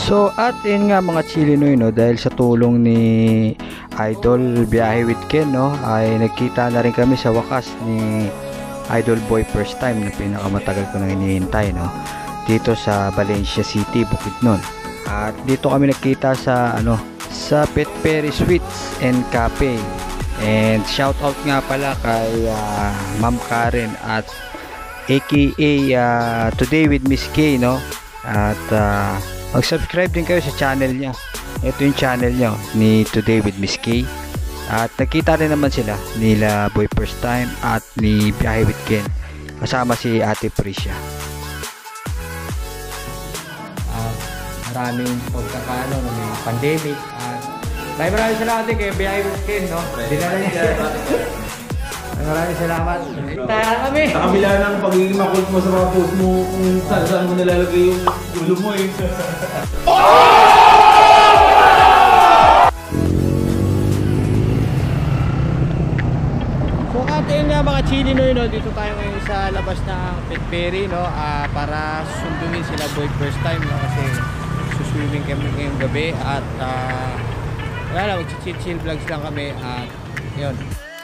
So at yun nga mga Chilinoy, no, dahil sa tulong ni Idol Biyahe with Ken, no, ay nagkita na rin kami sa wakas ni Idol Boy first time na pinakamatagal ko nang hinihintay, no, dito sa Valencia City, Bukidnon. At dito kami nagkita sa sa Pet Perry Sweets and Cafe. And shout out nga pala kay Ma'am Karen at aka Today with Miss K, no. At mag-subscribe din kayo sa channel niya. Ito yung channel niya ni Today with Miss K. At nagkita rin naman sila nila Boy first time at ni Biyahe with Ken kasama si Ate Priscia. Maraming pagkakano ng mga pandemic at maraming salamat din kay Biyahe with Ken, no? Dinala niya. Maraming salamat. Tayo kami. Sa kabila ng pagiging makult mo sa mga post mo kung saan mo nilalagay yung ulo mo eh. So atin nga mga Chilinoy, no, dito tayo ngayon sa labas ng Pet Perry, no, para sunduin sila Boy first time, no, kasi suswimming kami ngayong gabi at wala lang, mag-chill vlogs lang kami at yun.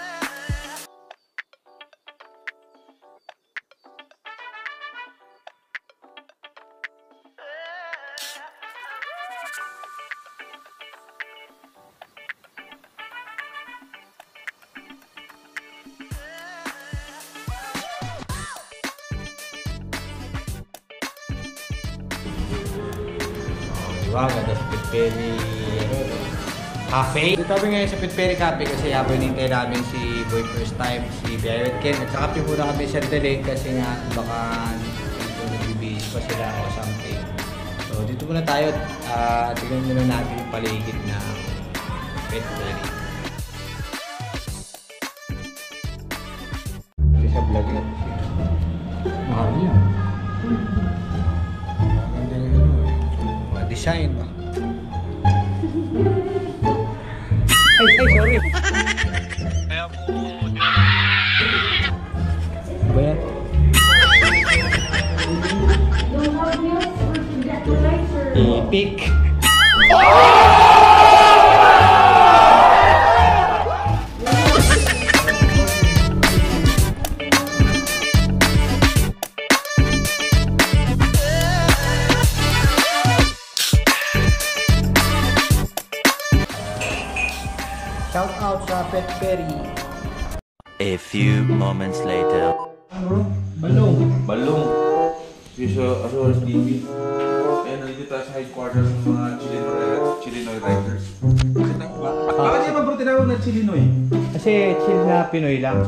Wow, ganda sa Pet Perry Cafe. Dito kami ngayon sa Pet Perry Cafe kasi habang hinintay namin si Boy first time, si Biyahe with Ken. At saka muna kami sa delay kasi nga baka dito nagbibihis pa sila o something. So dito muna tayo at tignan muna natin yung paligid na Pet Perry. Kasi sa vlog na po siya. Mahal yan. Design ba? Ay, sorry. Kaya po. Ba yan? Epic. Shout out sa Pet Perry. A few moments later. Balong. Yung sa Azores TV. Kaya nandito tayo sa headquarters ng mga Chilinoy Riders. Bakit naman bro tinawag na Chilinoy? Kasi chill na Pinoy lang.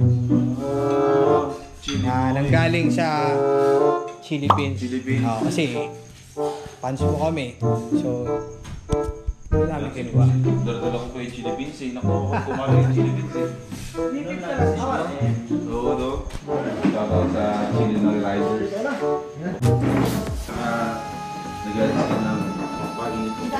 Nanggaling sa Philippines. Kasi fans mo kami. So ano namin kinuha? Dala-dala ko pa yung chili beans eh. Naku, kumali yung chili beans eh. Oo, no? Shoutout sa Chilinoy Riders. Saka nagalit sila ng pag-init ko.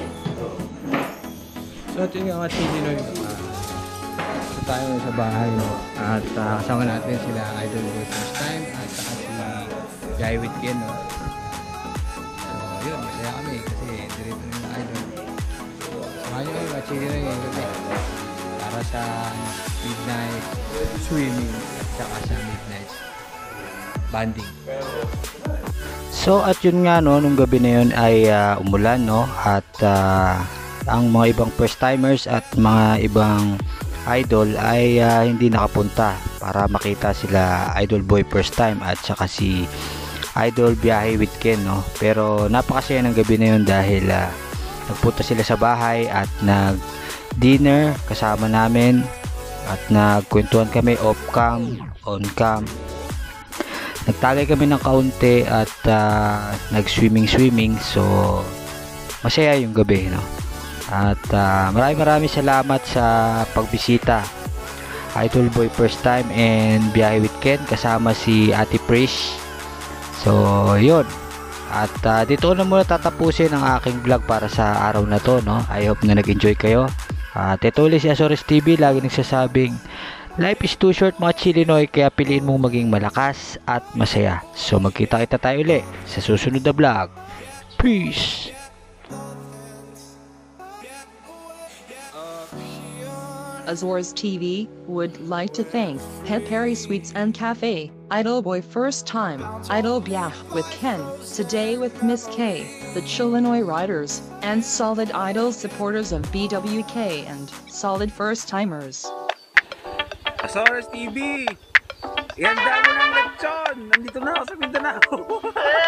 So ito yung mga Chilinoy. Tayo sa bahay, no? At kasama natin sila Idol Boy first time at saka si Biyahe with Ken, no? So yun, masaya kami kasi dirito na yung Idol. Samahan nyo kayo, Chilinoy ngayon gabi para sa midnight swimming at saka sa midnight banding. So at yun nga, no, nung gabi na yun ay umulan, no, at ang mga ibang first timers at mga ibang idol ay hindi nakapunta para makita sila Idol Boy first time at saka si Idol Biyahe with Ken, no. Pero napakasaya ng gabi na yun dahil nagpunta sila sa bahay at nag-dinner kasama namin at nagkwentuhan kami off cam, on cam. Nagtagay kami ng kaunti at nag-swimming. So masaya yung gabi, no. At maraming salamat sa pagbisita Idol Boy first time and Biyahe with Ken kasama si Ate Priscia. So yun. At dito ko na muna tatapusin ang aking vlog para sa araw na to, no. I hope na nag-enjoy kayo. Ito ulit si Azores TV, lagi nagsasabing life is too short mga Chilinoy, kaya piliin mong maging malakas at masaya. So magkita-kita tayo ulit sa susunod na vlog. Peace! Azores TV would like to thank Het Perry Sweets and Cafe, Idol Boy First Time, Idol Biach with Ken, Today with Miss K, the Chilinoy Riders, and Solid Idol supporters of BWK and Solid First Timers. Azores TV! Ihanda mo ng lechon! Nandito na ako sa Mindanao!